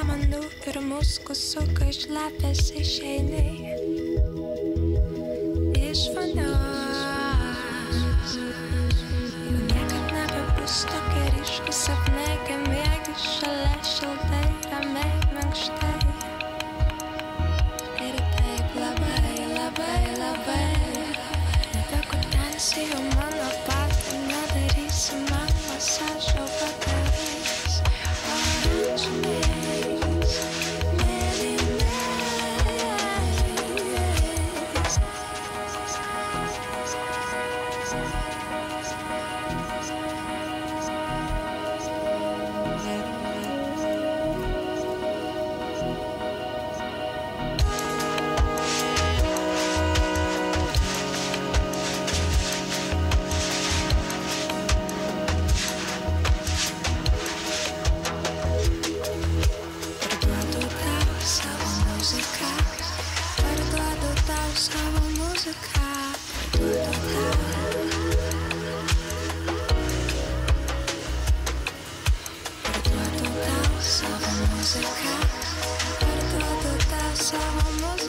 sąmanų ir musku suka išlepęs išeini iš vonios. Jau niekad nebebus tokia ryški sapne, kai miegi šalia šiltai, ramiai, minkštai. Ir taip labai, labai, labai nebekutensi jau mano patį, nedarysi man masažo vakarais oranžiniais, mėlynais. Parduodu tau savo muziką, parduodu tau savo muziką, parduodu tau savo muziką.